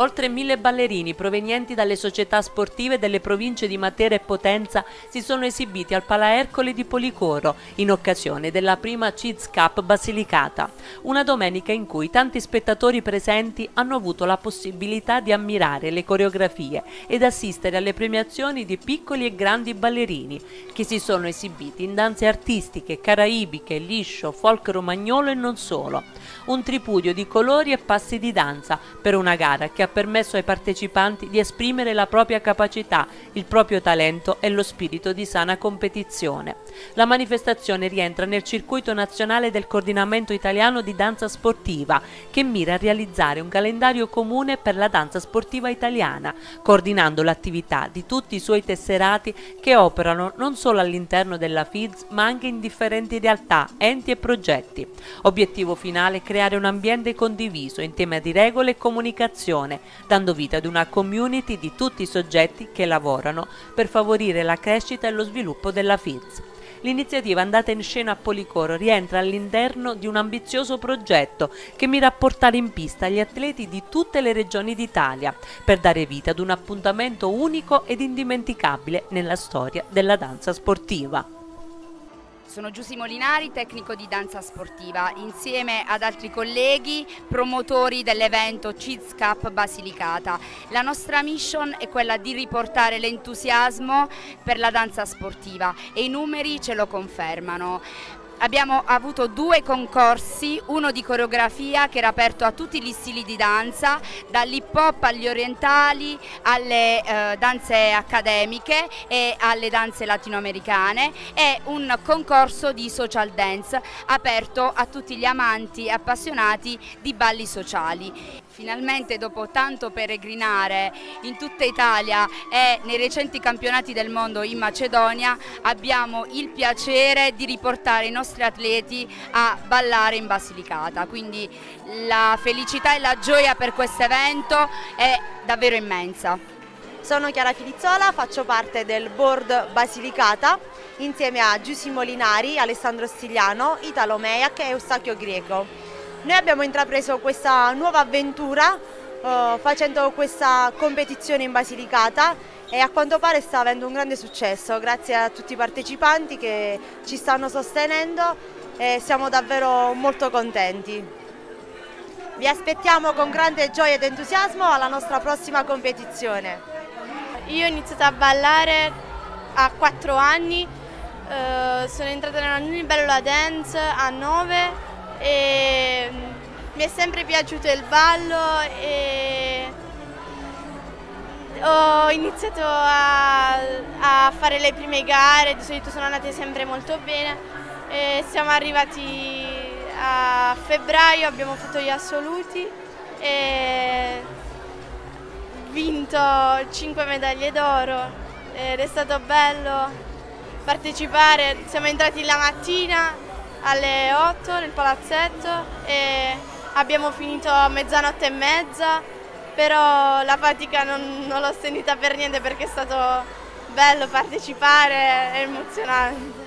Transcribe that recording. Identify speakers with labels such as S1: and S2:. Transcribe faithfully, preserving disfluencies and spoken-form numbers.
S1: Oltre mille ballerini provenienti dalle società sportive delle province di Matera e Potenza si sono esibiti al Pala Ercole di Policoro in occasione della prima Kids Cup Basilicata, una domenica in cui tanti spettatori presenti hanno avuto la possibilità di ammirare le coreografie ed assistere alle premiazioni di piccoli e grandi ballerini che si sono esibiti in danze artistiche, caraibiche, liscio, folk romagnolo e non solo. Un tripudio di colori e passi di danza per una gara che ha permesso ai partecipanti di esprimere la propria capacità, il proprio talento e lo spirito di sana competizione. La manifestazione rientra nel circuito nazionale del coordinamento italiano di danza sportiva, che mira a realizzare un calendario comune per la danza sportiva italiana, coordinando l'attività di tutti i suoi tesserati che operano non solo all'interno della F I D S ma anche in differenti realtà, enti e progetti. Obiettivo finale: creare un ambiente condiviso in tema di regole e comunicazione, dando vita ad una community di tutti i soggetti che lavorano per favorire la crescita e lo sviluppo della F I D S. L'iniziativa andata in scena a Policoro rientra all'interno di un ambizioso progetto che mira a portare in pista gli atleti di tutte le regioni d'Italia per dare vita ad un appuntamento unico ed indimenticabile nella storia della danza sportiva.
S2: Sono Giusy Molinari, tecnico di danza sportiva, insieme ad altri colleghi promotori dell'evento Kids Cup Basilicata. La nostra mission è quella di riportare l'entusiasmo per la danza sportiva e i numeri ce lo confermano. Abbiamo avuto due concorsi, uno di coreografia che era aperto a tutti gli stili di danza, dall'hip hop agli orientali, alle eh, danze accademiche e alle danze latinoamericane, e un concorso di social dance aperto a tutti gli amanti e appassionati di balli sociali. Finalmente, dopo tanto peregrinare in tutta Italia e nei recenti campionati del mondo in Macedonia, abbiamo il piacere di riportare i nostri atleti a ballare in Basilicata. Quindi la felicità e la gioia per questo evento è davvero immensa.
S3: Sono Chiara Filizzola, faccio parte del board Basilicata insieme a Giusy Molinari, Alessandro Stigliano, Italo Meiac e Eustachio Greco. Noi abbiamo intrapreso questa nuova avventura uh, facendo questa competizione in Basilicata e a quanto pare sta avendo un grande successo, grazie a tutti i partecipanti che ci stanno sostenendo e siamo davvero molto contenti. Vi aspettiamo con grande gioia ed entusiasmo alla nostra prossima competizione.
S4: Io ho iniziato a ballare a quattro anni, uh, sono entrata nella Unibello Dance a nove e mi è sempre piaciuto il ballo e ho iniziato a, a fare le prime gare, di solito sono andate sempre molto bene e siamo arrivati a febbraio, abbiamo fatto gli assoluti e vinto cinque medaglie d'oro ed è stato bello partecipare. Siamo entrati la mattina alle otto nel palazzetto e abbiamo finito a mezzanotte e mezza, però la fatica non, non l'ho sentita per niente perché è stato bello partecipare, è emozionante.